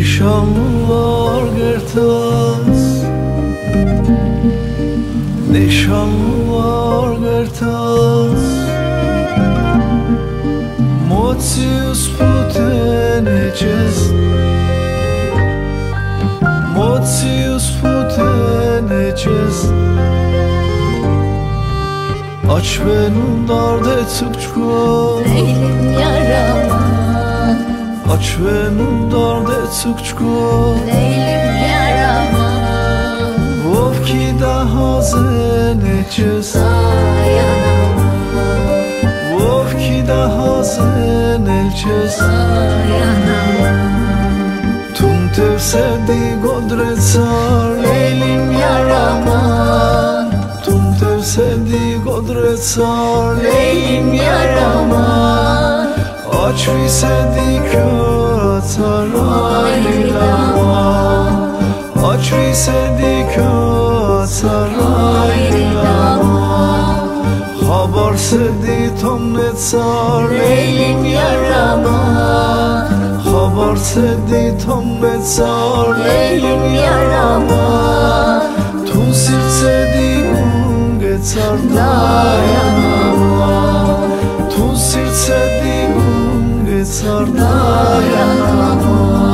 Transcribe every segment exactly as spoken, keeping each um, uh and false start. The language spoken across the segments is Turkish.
Nişanlılar gertas, nişanlılar gertas, Motius puteneces, Motius puteneces. Aç benim darde Türkçko, Leylim yaraman, aç benim darde Türkçko, Leylim yaraman, Of ki daha zeneceğiz, dayanamam, of ki daha zeneceğiz. dayanamam. Tüm tev sevdi godret sar, Leylim yaraman, tüm tev sevdi godret sar, Leylim yaraman, Aç vi sevdi kötar ayrılamam, aç vi sevdi kötar ayrılamam. Haber sevdi tomnet sar, Leylim yaraman, haber sevdi tomnet sar, Leylim yaraman, Tun sirt sevdi gun geçar dayanamam, Tun sirt sevdi gun geçar dayanamam.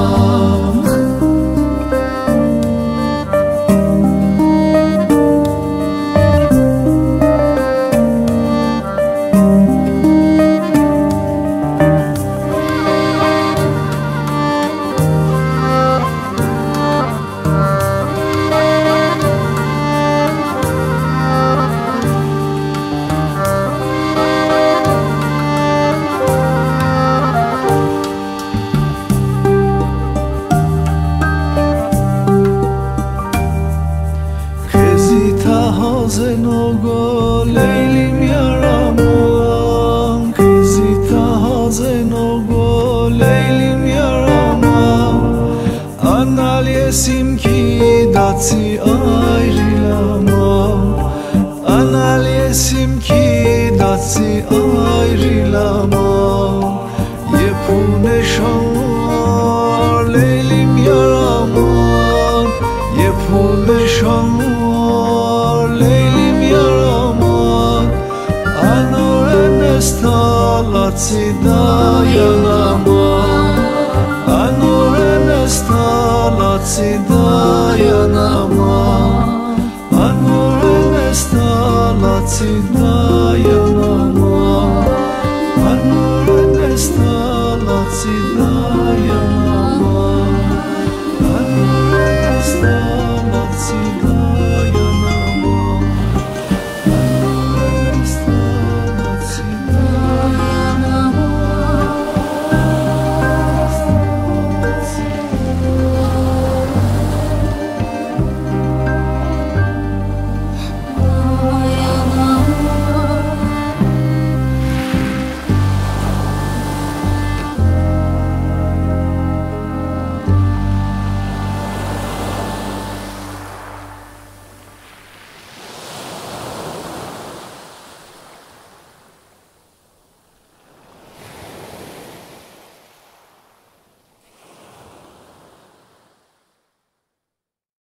Zenogo leylim yaramam, Kızı taha zenogo leylim yaramam. Anal yesim ki datsi ayrılamam, Anal yesim ki datsi ayrılamam. Yepune şanlar leylim yaramam, Yepune şanlar leylim yaraman. Anore nestalatsi dayanamam, Anore nestalatsi dayanamam, Anore nestalatsi dayanamam.